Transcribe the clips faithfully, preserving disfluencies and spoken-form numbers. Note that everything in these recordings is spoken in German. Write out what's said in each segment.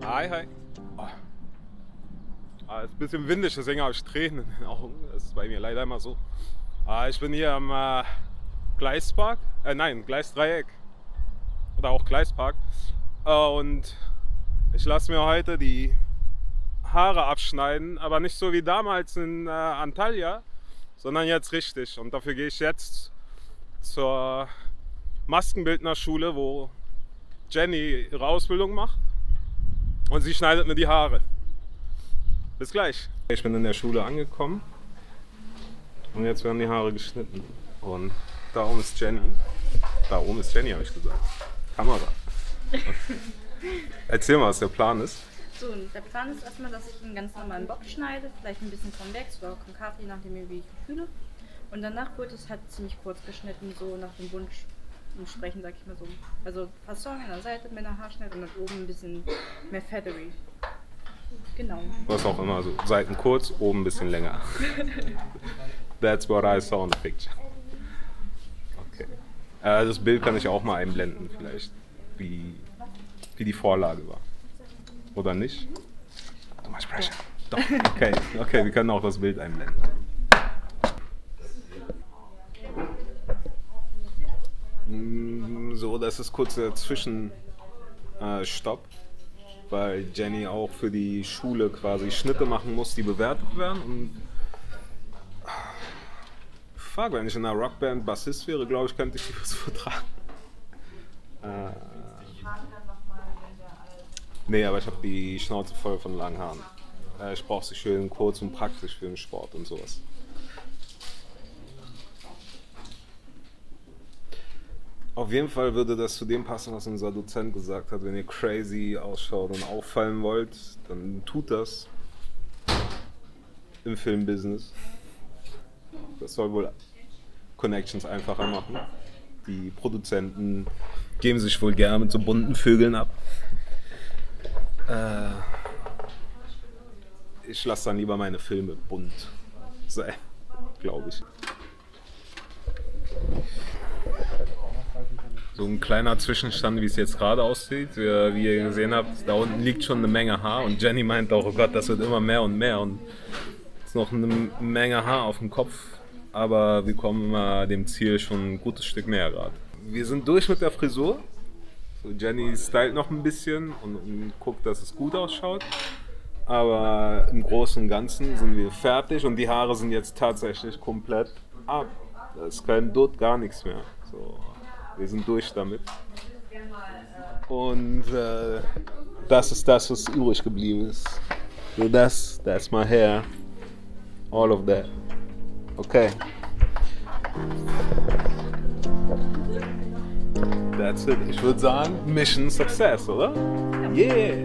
Hi, hi. Oh. Ah, es ist ein bisschen windig, deswegen habe ich Tränen in den Augen. Das ist bei mir leider immer so. Ah, ich bin hier am äh, Gleispark. Äh, nein, Gleisdreieck. Oder auch Gleispark. Äh, und ich lasse mir heute die Haare abschneiden, aber nicht so wie damals in äh, Antalya, sondern jetzt richtig. Und dafür gehe ich jetzt zur Maskenbildnerschule, wo Jenny ihre Ausbildung macht. Und sie schneidet mir die Haare. Bis gleich. Ich bin in der Schule angekommen und jetzt werden die Haare geschnitten. Und da oben ist Jenny. Da oben ist Jenny, habe ich gesagt. Kamera. Erzähl mal, was der Plan ist. So, der Plan ist erstmal, dass ich einen ganz normalen Bock schneide, vielleicht ein bisschen konvex oder konkav, je nachdem, wie ich mich fühle. Und danach wird es halt ziemlich kurz geschnitten, so nach dem Wunsch entsprechend, sag ich mal so. Also Fasson an der Seite mit einer Haarschnitt und dann oben ein bisschen mehr feathery. Genau. Was auch immer, so Seiten kurz, oben ein bisschen länger. That's what I saw in the picture. Okay. Äh, das Bild kann ich auch mal einblenden, vielleicht, wie, wie die Vorlage war. Oder nicht? Too much pressure. Doch. Okay, okay, wir können auch das Bild einblenden. So, das ist kurz der Zwischenstopp, weil Jenny auch für die Schule quasi Schnitte machen muss, die bewertet werden. Und fuck, wenn ich in einer Rockband Bassist wäre, glaube ich, könnte ich die was vertragen. Äh, nee, aber ich habe die Schnauze voll von langen Haaren. Äh, ich brauche sie schön kurz und praktisch für den Sport und sowas. Auf jeden Fall würde das zu dem passen, was unser Dozent gesagt hat. Wenn ihr crazy ausschaut und auffallen wollt, dann tut das im Filmbusiness. Das soll wohl Connections einfacher machen. Die Produzenten geben sich wohl gerne mit so bunten Vögeln ab. Äh, ich lasse dann lieber meine Filme bunt sein, glaube ich. So ein kleiner Zwischenstand, wie es jetzt gerade aussieht. Wie ihr gesehen habt, da unten liegt schon eine Menge Haar und Jenny meint auch, oh Gott, das wird immer mehr und mehr und es ist noch eine Menge Haar auf dem Kopf, aber wir kommen immer dem Ziel schon ein gutes Stück näher gerade. Wir sind durch mit der Frisur. So, Jenny stylt noch ein bisschen und, und guckt, dass es gut ausschaut, aber im Großen und Ganzen sind wir fertig und die Haare sind jetzt tatsächlich komplett ab. Da ist kein Dutt, gar nichts mehr. So. Wir sind durch damit. Und äh, das ist das, was übrig geblieben ist. So das, that's my hair. All of that. Okay. That's it. Ich würde sagen, Mission Success, oder? Yeah!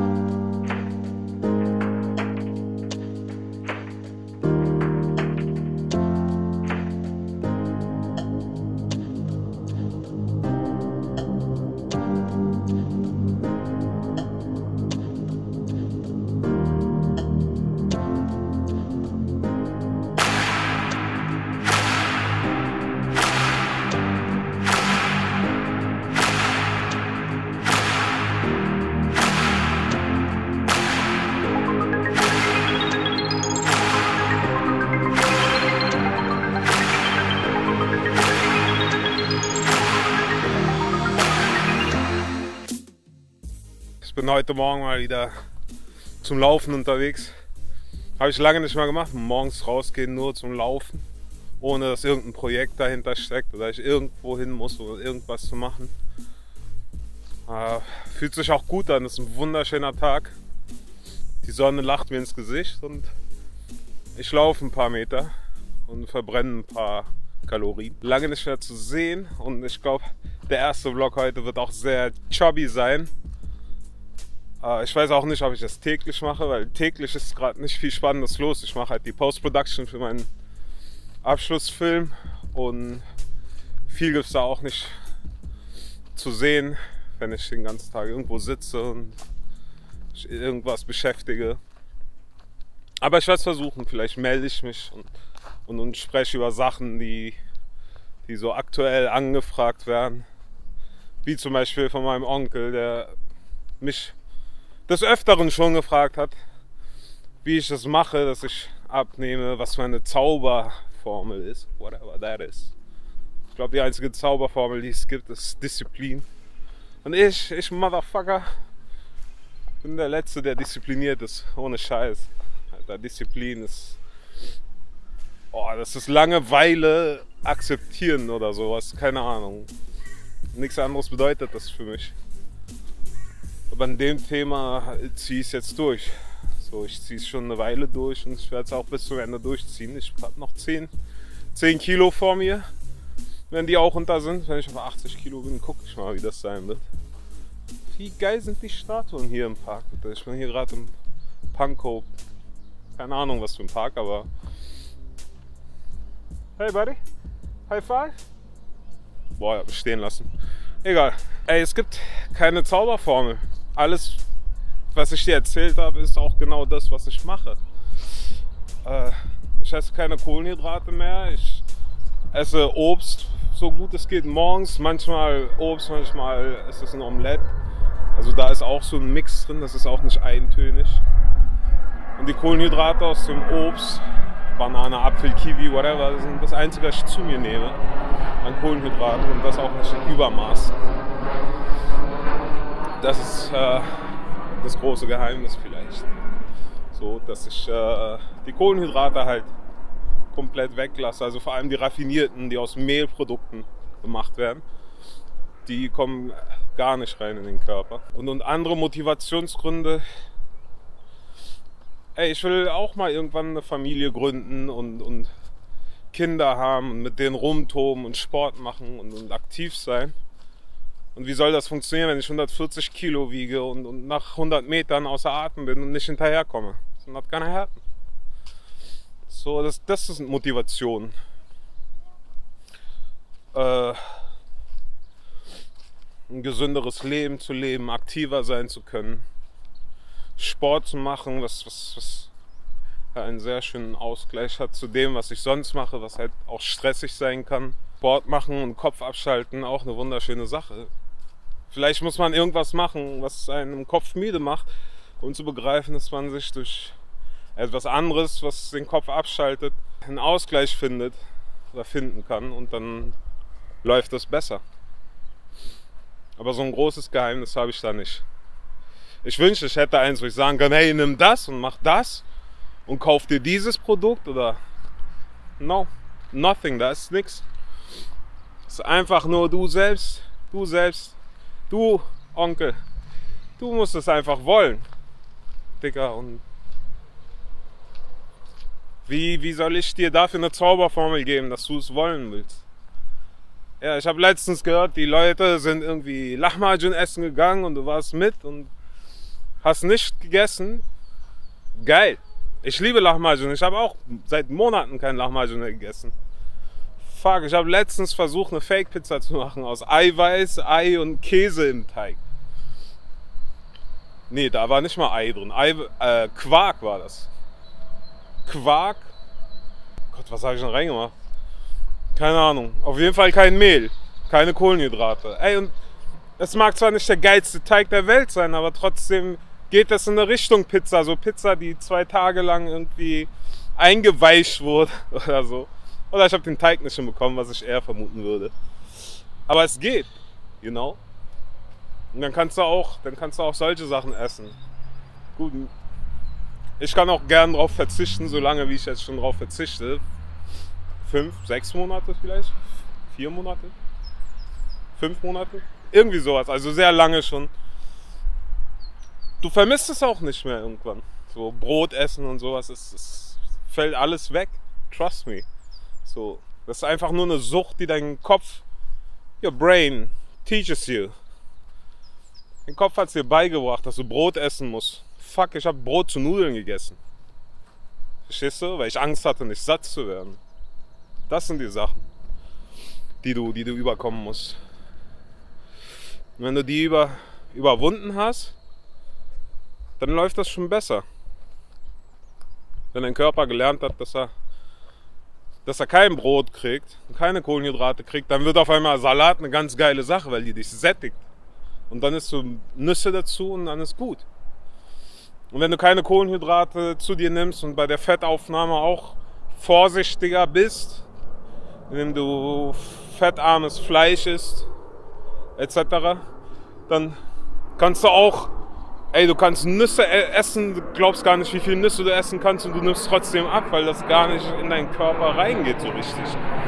Ich bin heute Morgen mal wieder zum Laufen unterwegs. Habe ich lange nicht mehr gemacht. Morgens rausgehen nur zum Laufen, ohne dass irgendein Projekt dahinter steckt oder ich irgendwo hin muss, um irgendwas zu machen. Äh, fühlt sich auch gut an. Es ist ein wunderschöner Tag. Die Sonne lacht mir ins Gesicht und ich laufe ein paar Meter und verbrenne ein paar Kalorien. Lange nicht mehr zu sehen und ich glaube, der erste Vlog heute wird auch sehr chubby sein. Ich weiß auch nicht, ob ich das täglich mache, weil täglich ist gerade nicht viel Spannendes los. Ich mache halt die Post-Production für meinen Abschlussfilm und viel gibt es da auch nicht zu sehen, wenn ich den ganzen Tag irgendwo sitze und irgendwas beschäftige. Aber ich werde es versuchen, vielleicht melde ich mich und, und, und spreche über Sachen, die, die so aktuell angefragt werden. Wie zum Beispiel von meinem Onkel, der mich des Öfteren schon gefragt hat, wie ich das mache, dass ich abnehme, was meine Zauberformel ist, whatever that is. Ich glaube, die einzige Zauberformel, die es gibt, ist Disziplin. Und ich, ich Motherfucker, bin der Letzte, der diszipliniert ist, ohne Scheiß. Alter, Disziplin ist, oh, das ist Langeweile akzeptieren oder sowas, keine Ahnung. Nichts anderes bedeutet das für mich. Aber an dem Thema ziehe ich es jetzt durch. So, ich ziehe es schon eine Weile durch und ich werde es auch bis zum Ende durchziehen. Ich habe noch zehn Kilo vor mir. Wenn die auch runter sind, wenn ich auf achtzig Kilo bin, gucke ich mal, wie das sein wird. Wie geil sind die Statuen hier im Park? Ich bin hier gerade im Pankow. Keine Ahnung, was für ein Park, aber... Hey, Buddy. High five? Boah, ich hab mich stehen lassen. Egal. Ey, es gibt keine Zauberformel. Alles, was ich dir erzählt habe, ist auch genau das, was ich mache. Äh, ich esse keine Kohlenhydrate mehr. Ich esse Obst, so gut es geht, morgens. Manchmal Obst, manchmal ist es ein Omelett. Also da ist auch so ein Mix drin, das ist auch nicht eintönig. Und die Kohlenhydrate aus dem Obst, Banane, Apfel, Kiwi, whatever, das sind das Einzige, was ich zu mir nehme an Kohlenhydraten und das auch nicht in Übermaß. Das ist äh, das große Geheimnis vielleicht. So, dass ich äh, die Kohlenhydrate halt komplett weglasse, also vor allem die raffinierten, die aus Mehlprodukten gemacht werden, die kommen gar nicht rein in den Körper. Und, und andere Motivationsgründe, ey, ich will auch mal irgendwann eine Familie gründen und, und Kinder haben und mit denen rumtoben und Sport machen und, und aktiv sein. Und wie soll das funktionieren, wenn ich hundertvierzig Kilo wiege und, und nach hundert Metern außer Atem bin und nicht hinterherkomme? Das not gonna happen. So, das, das ist Motivation. Äh, ein gesünderes Leben zu leben, aktiver sein zu können, Sport zu machen, was, was, was einen sehr schönen Ausgleich hat zu dem, was ich sonst mache, was halt auch stressig sein kann. Sport machen und Kopf abschalten, auch eine wunderschöne Sache. Vielleicht muss man irgendwas machen, was einen im Kopf müde macht, um zu begreifen, dass man sich durch etwas anderes, was den Kopf abschaltet, einen Ausgleich findet oder finden kann und dann läuft das besser. Aber so ein großes Geheimnis habe ich da nicht. Ich wünschte, ich hätte eins, wo ich sagen kann, hey, nimm das und mach das und kauf dir dieses Produkt oder no, nothing, da ist nix. Es ist einfach nur du selbst, du selbst, du Onkel. Du musst es einfach wollen, Dicker. Und wie, wie soll ich dir dafür eine Zauberformel geben, dass du es wollen willst? Ja, ich habe letztens gehört, die Leute sind irgendwie Lahmacun essen gegangen und du warst mit und hast nicht gegessen. Geil. Ich liebe Lahmacun. Ich habe auch seit Monaten kein Lahmacun mehr gegessen. Fuck, ich habe letztens versucht, eine Fake-Pizza zu machen aus Eiweiß, Ei und Käse im Teig. Nee, da war nicht mal Ei drin. Ei, äh, Quark war das. Quark. Gott, was habe ich denn reingemacht? Keine Ahnung. Auf jeden Fall kein Mehl. Keine Kohlenhydrate. Ey, und es mag zwar nicht der geilste Teig der Welt sein, aber trotzdem geht das in eine Richtung Pizza. So Pizza, die zwei Tage lang irgendwie eingeweicht wurde oder so. Oder ich habe den Teig nicht hinbekommen, was ich eher vermuten würde. Aber es geht, you know. Und dann kannst du auch, dann kannst du auch solche Sachen essen. Gut. Ich kann auch gern drauf verzichten, solange wie ich jetzt schon drauf verzichte. Fünf, sechs Monate vielleicht? Vier Monate? Fünf Monate? Irgendwie sowas, also sehr lange schon. Du vermisst es auch nicht mehr irgendwann. So Brot essen und sowas, es, es fällt alles weg. Trust me. So, das ist einfach nur eine Sucht, die deinen Kopf, your brain teaches you. Dein Kopf hat es dir beigebracht, dass du Brot essen musst. Fuck, ich habe Brot zu Nudeln gegessen. Verstehst du? Weil ich Angst hatte, nicht satt zu werden. Das sind die Sachen, die du, die du überkommen musst. Und wenn du die über, überwunden hast, dann läuft das schon besser. Wenn dein Körper gelernt hat, dass er, dass er kein Brot kriegt und keine Kohlenhydrate kriegt, dann wird auf einmal Salat eine ganz geile Sache, weil die dich sättigt. Und dann isst du Nüsse dazu und dann ist gut. Und wenn du keine Kohlenhydrate zu dir nimmst und bei der Fettaufnahme auch vorsichtiger bist, indem du fettarmes Fleisch isst, et cetera, dann kannst du auch, ey, du kannst Nüsse essen, du glaubst gar nicht, wie viele Nüsse du essen kannst und du nimmst trotzdem ab, weil das gar nicht in deinen Körper reingeht so richtig.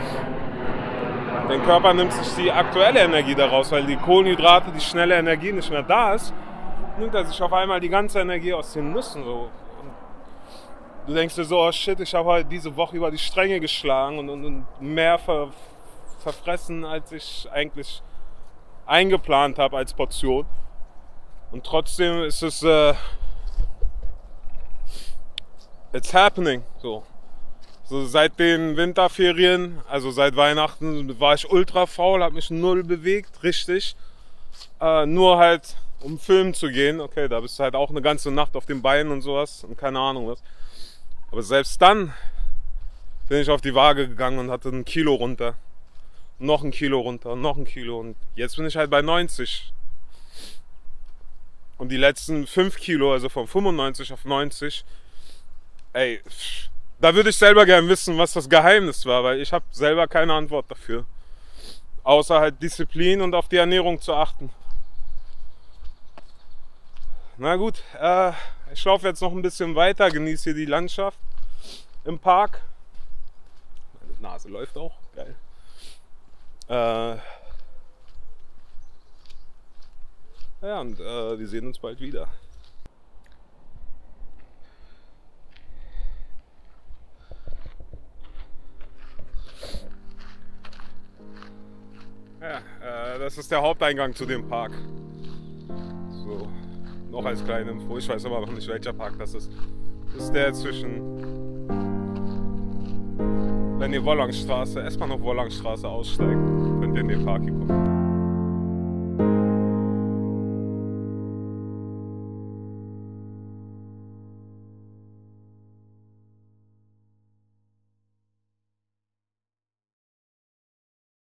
Dein Körper nimmt sich die aktuelle Energie daraus, weil die Kohlenhydrate, die schnelle Energie nicht mehr da ist, nimmt er sich auf einmal die ganze Energie aus den Nüssen. So. Du denkst dir so, oh shit, ich habe heute diese Woche über die Stränge geschlagen und, und, und mehr ver, verfressen, als ich eigentlich eingeplant habe als Portion. Und trotzdem ist es, äh, it's happening. So. So seit den Winterferien, also seit Weihnachten, war ich ultra faul, habe mich null bewegt, richtig. Äh, nur halt, um filmen zu gehen. Okay, da bist du halt auch eine ganze Nacht auf den Beinen und sowas und keine Ahnung was. Aber selbst dann bin ich auf die Waage gegangen und hatte ein Kilo runter. Noch ein Kilo runter, noch ein Kilo. Und jetzt bin ich halt bei neunzig. Und die letzten fünf Kilo, also von fünfundneunzig auf neunzig, ey, da würde ich selber gerne wissen, was das Geheimnis war, weil ich habe selber keine Antwort dafür. Außer halt Disziplin und auf die Ernährung zu achten. Na gut, äh, ich laufe jetzt noch ein bisschen weiter, genieße hier die Landschaft im Park. Meine Nase läuft auch, geil. Äh, ja, und äh, wir sehen uns bald wieder. Ja, äh, das ist der Haupteingang zu dem Park. So, noch als kleine Info, ich weiß aber noch nicht, welcher Park das ist. Das ist der zwischen, wenn ihr Wollangstraße, erstmal noch Wollangstraße aussteigt, könnt ihr in den Park hier gucken.